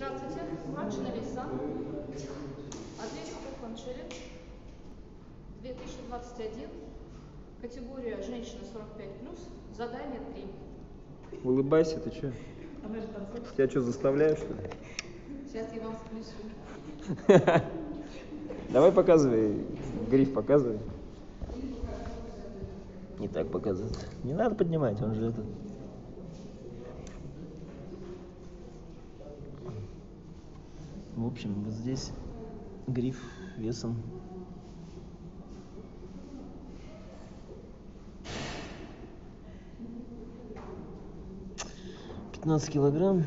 Здравствуйте, Маршина Лиса, Отличник Open Challenge 2021, категория женщина 45+, задание 3. Улыбайся, ты что? Тебя что, заставляю, что ли? Сейчас я вам сплюсю. Давай показывай, гриф показывай. Не так показывает. Не надо поднимать, он же этот. В общем, вот здесь гриф весом 15 килограмм.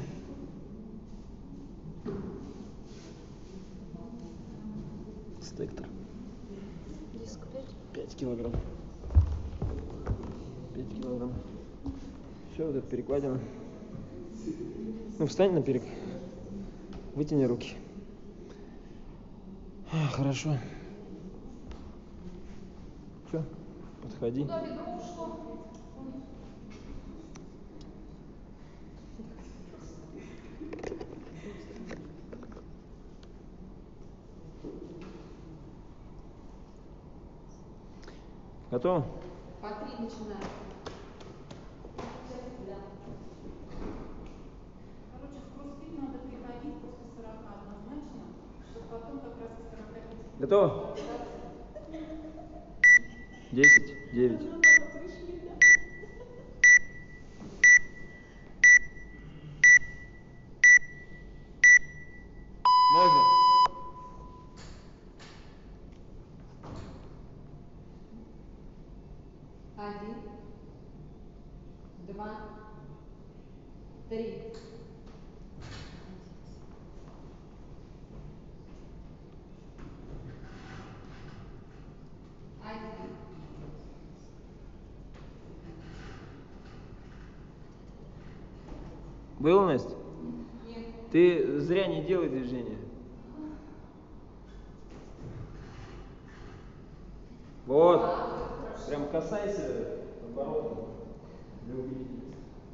Стектор. Диск 5 килограмм. 5 килограмм. Все, вот эта перекладина. Ну, встань на перек. Вытяни руки. Хорошо. Все, подходи. Куда ведро ушло? Готово? По 3 начинаем. Короче, в кроссфит надо приходить после 40 однозначно, чтобы потом как раз к 45. Готово? 10, 9. Можно? Один, два, три. Один. Было, Настя? Нет. Ты зря не делай движения. Вот. Прям касайся оборотом для убедительности.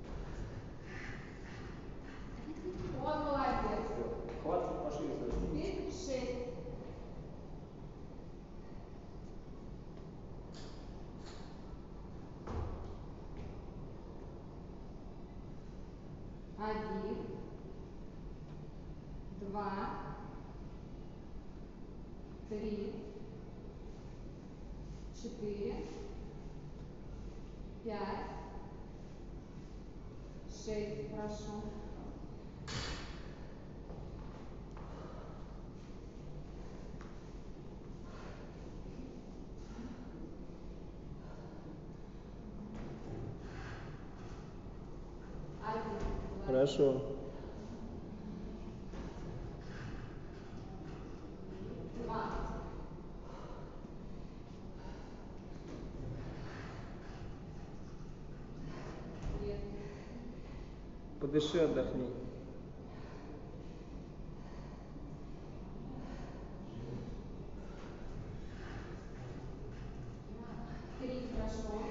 Вот молодец. Хватит пошире сложнее. Теперь 6. Один, два, три, 4, 5, 6. Хорошо. Один. Хорошо. Два. Нет. Подыши, отдохни. Три. Хорошо.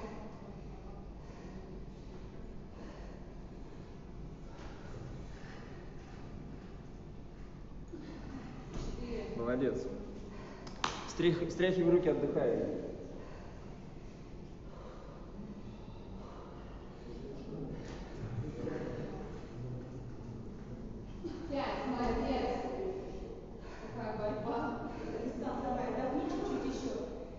Четыре. Молодец. Стряхивай руки, отдыхай. Пять. Молодец. Какая борьба. Александр, давай, отдохни чуть-чуть еще.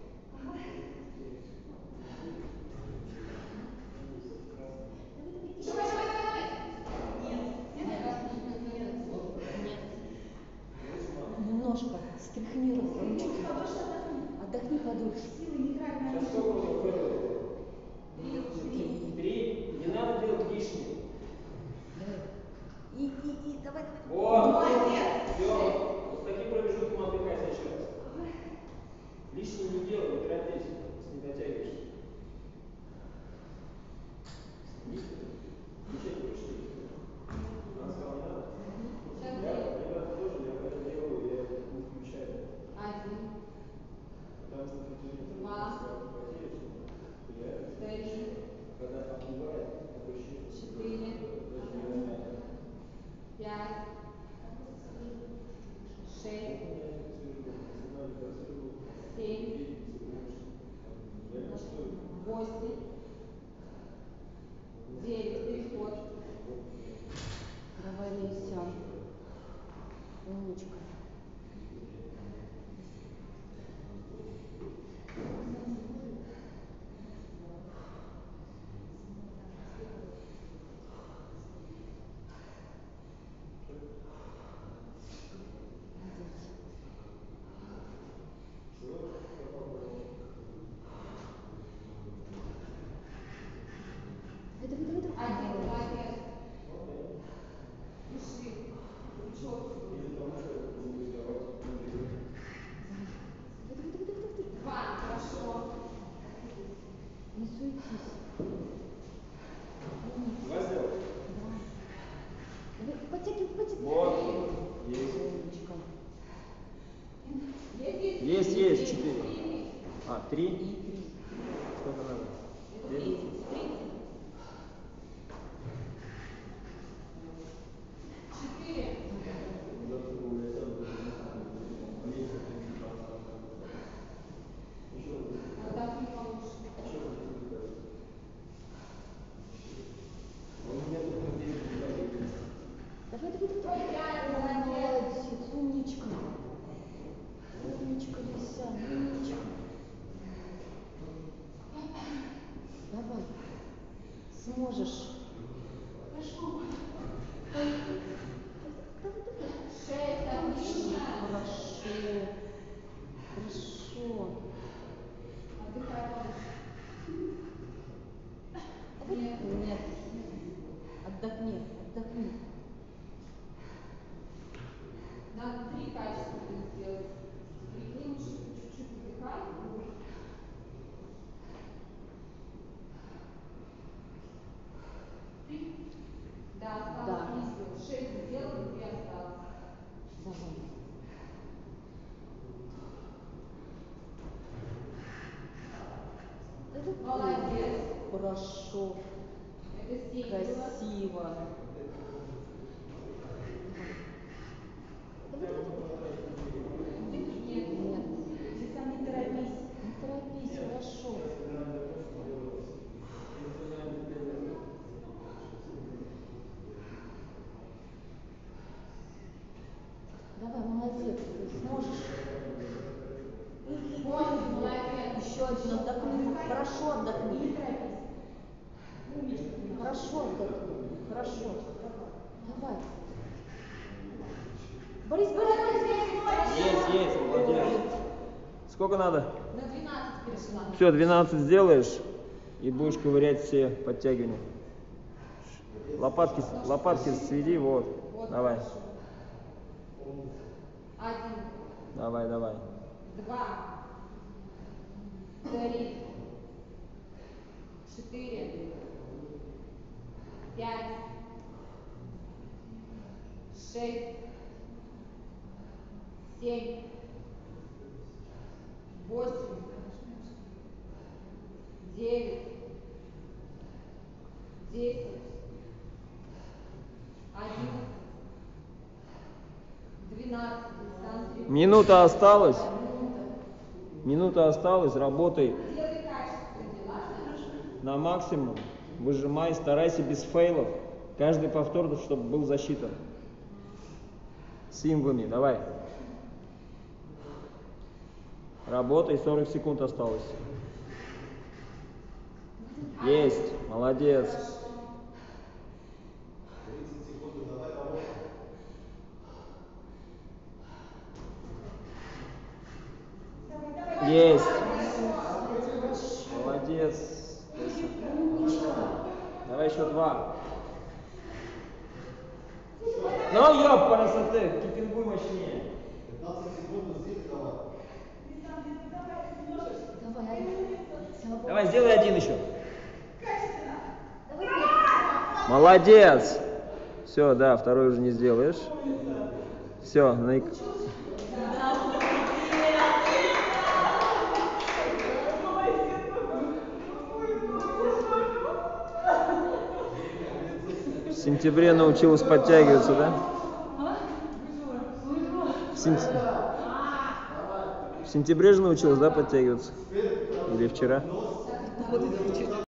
Давай, давай, давай, давай. Нет. Нет, отдохни. Нет. Нет. Немножко стряхни руку. Чуть подольше отдохни. Отдохни подольше. Силы не трать на Сейчас сколько у тебя фэра? Три. Не надо делать лишнее. Давай. Вот. Молодец. Все. Вот с таким промежутком отдыхай сейчас. Лишнее не делай, не торопись, если не дотягиваешься. Включать будешь? Она сказала, не надо? Ребята тоже, я когда делаю, я не включаю. Один. Потому что ты Два. Три. когда оплывает, такое ощущение, 4. даже не нормально. 5. 6, 7, 8, 9, переход. Давай, Леся. Умничка. Давай, давай, давай. Один, молодец. Дыши. Крючок свой. Два, хорошо. Не суетись. Давай сделай. Давай, подтягивай, подтягивай. Вот. Есть. Умничка. Есть, 4. А, 3? И 3. Сколько надо? Это 30. 4. Отдохни получше. Давай, давай, давай. Молодец, умничка. Умничка, Леся, умничка. Давай. Сможешь. Хорошо. Давай, давай. 6, отлично. Хорошо. Хорошо. Отдыхай получше. Нет. Нет. Отдохни, отдохни. Надо 3 качественно сделать. Прикинь, чуть-чуть отдыхай. Да, осталось 3 сделать. 6 сделал, 2 осталось. Давай. Молодец. Хорошо. Это 7 было. Красиво. Нет. Нет. Ты сам не торопись. Не торопись, хорошо. Давай, молодец, ты сможешь. 8, молодец. Еще один отдохни. Хорошо Не отдохни. торопись. Умничка. Хорошо отдохни. Хорошо. Давай. Борис, Есть, молодец. Сколько надо? На 12 перешла. Все, 12 сделаешь и будешь ковырять все подтягивания. Лопатки сведи, вот. Вот, Давай. хорошо. 1, Давай. 2, 3, 4, 5, 6, 7, 8, 9, 10, 11, 12. Минута осталась. Минута осталась, работай Делай качественные дела, на максимум. Выжимай, старайся без фейлов. Каждый повтор, чтобы был засчитан. Синглами, давай. Работай, 40 секунд осталось. Есть, молодец. Есть. Молодец. Давай еще 2. Ну, ёб, красоты, кипингуй мощнее. 15 секунд здесь давай. Давай, сделай один еще. Молодец. Все, да, второй уже не сделаешь. Все, В сентябре научилась подтягиваться, да? В сентябре же научилась, да, подтягиваться? Или вчера?